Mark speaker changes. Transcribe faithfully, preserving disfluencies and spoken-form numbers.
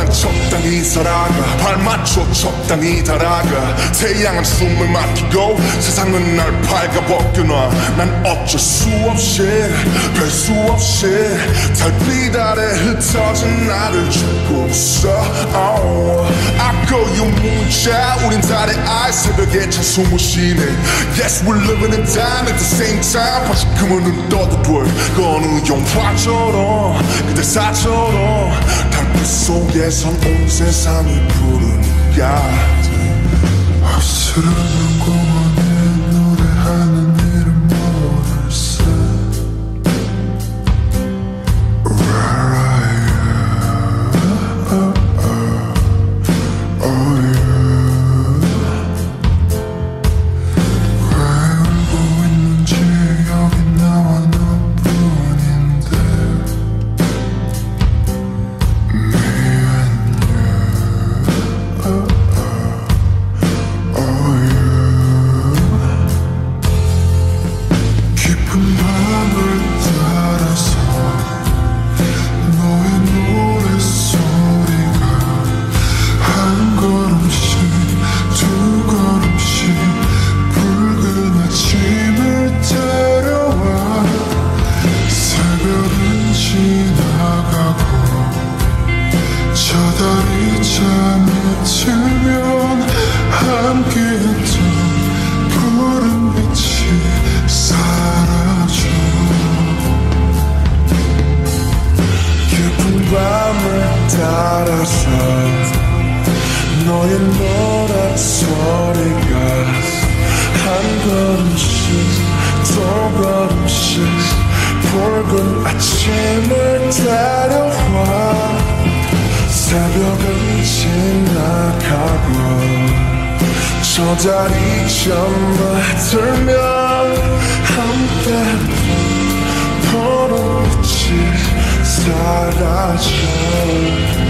Speaker 1: 적당히 살아가 발맞춰 적당히 달아가 태양은 숨을 막히고 세상은 날 발가벗겨놔 난 어쩔 수 없이 별 수 없이 달빛 아래 흩어진 나를 죽고 있어 oh. 아까 유문자 우린 달의 알 새벽에 찬 숨을 쉬네 Yes we're living in time at the same time 다시금은 눈 떠도 돼 그 어느 영화처럼 그대사처럼 달빛 속에선 온 세상이 부르니까
Speaker 2: 어스름한 공원에 노래하는 이름 모를세 Where are you? Oh, oh, oh, you. 왜 울고 있는지 여기 나와 너뿐인데 Me and you oh, 깊은 밤을 따라서 너의 노랫소리가 한 걸음씩 두 걸음씩 붉은 아침을 데려와 새벽은 지나가고 저 달이 잠이 들면 함께했던 푸른 빛이 사라져
Speaker 1: 깊은 밤을 따라서 너의 노랫 소리가 한 걸음씩 두 걸음씩 붉은 아침을 데려와 새벽은 지나가고 저 달이 잠에 들면 함께 푸른 빛이 사라져